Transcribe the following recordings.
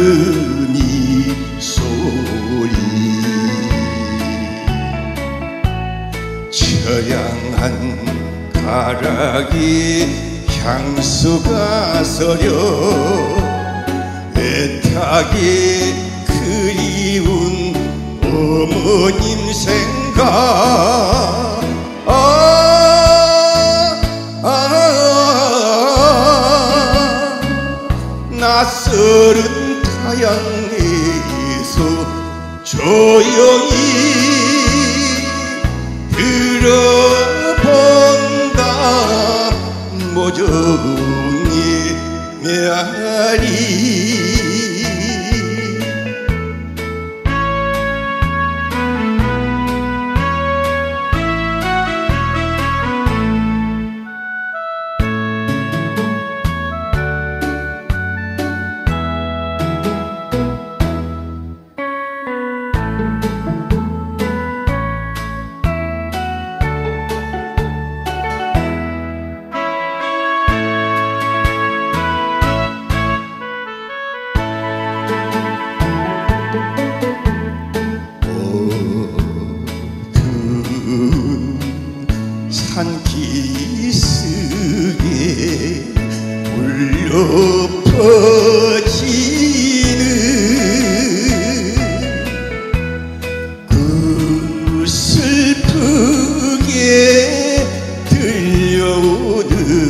이 소리 처량한 가락이 향수가 서려 애타게 그리운 어머님 생각 낯설은 타향에서 조용히 들어본다 모종의 메아리 산기슭에 울려 퍼지는 그 슬프게 들려오는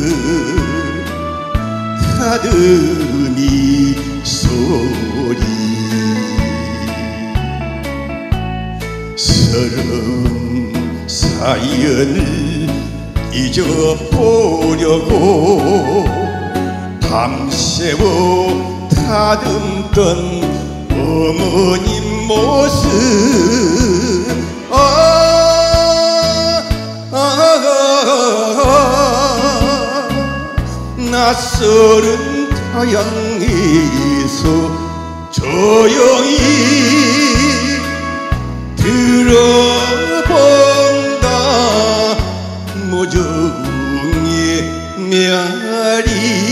가슴이 소리 서러운 사연을 잊어보려고 밤새워 다듬던 어머님 모습 낯설은 타향에서 조용히 들어본다 모종의 메아리